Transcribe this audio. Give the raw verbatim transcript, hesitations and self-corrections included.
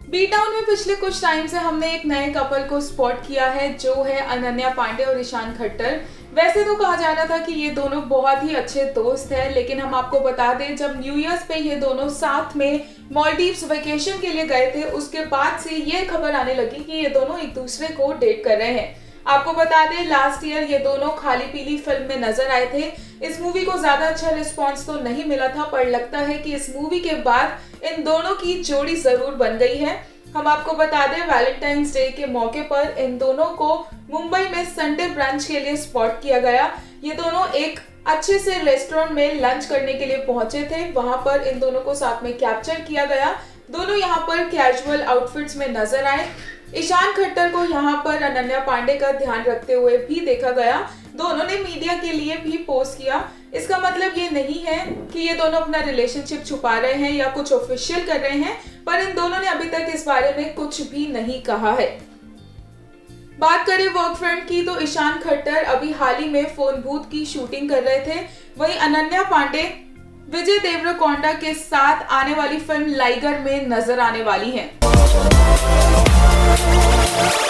B town में पिछले कुछ टाइम से हमने एक नए कपल को स्पॉट किया है, जो है अनन्या पांडे और ईशान खट्टर। वैसे तो कहा जा रहा था कि ये दोनों बहुत ही अच्छे दोस्त हैं, लेकिन हम आपको बता दें जब न्यू ईयर्स पे ये दोनों साथ में मालदीव्स वेकेशन के लिए गए थे, उसके बाद से ये खबर आने लगी कि ये दोनों एक दूसरे को डेट कर रहे हैं। आपको बता दें लास्ट ईयर ये दोनों खाली पीली फिल्म में नजर आए थे। इस मूवी को ज्यादा अच्छा रिस्पांस तो नहीं मिला था, पर लगता है कि इस मूवी के बाद इन दोनों की जोड़ी जरूर बन गई है। हम आपको बता दें वैलेंटाइंस डे के मौके पर इन दोनों को मुंबई में संडे ब्रंच के लिए स्पॉट किया गया। ये दोनों एक अच्छे से रेस्टोरेंट में लंच करने के लिए पहुंचे थे, वहां पर इन दोनों को साथ में कैप्चर किया गया। दोनों यहाँ पर कैजुअल आउटफिट्स में नजर आए। ईशान खट्टर को यहाँ पर अनन्या पांडे का ध्यान रखते हुए भी देखा गया। दोनों ने मीडिया के लिए भी पोस्ट किया। इसका मतलब ये नहीं है कि ये दोनों अपना रिलेशनशिप छुपा रहे हैं या कुछ ऑफिशियल कर रहे हैं, पर इन दोनों ने अभी तक इस बारे में कुछ भी नहीं कहा है। बात करें वर्क फ्रंट की तो ईशान खट्टर अभी हाल ही में फोन बूथ की शूटिंग कर रहे थे। वहीं अनन्या पांडे विजय देवरकोंडा के साथ आने वाली फिल्म लाइगर में नजर आने वाली हैं।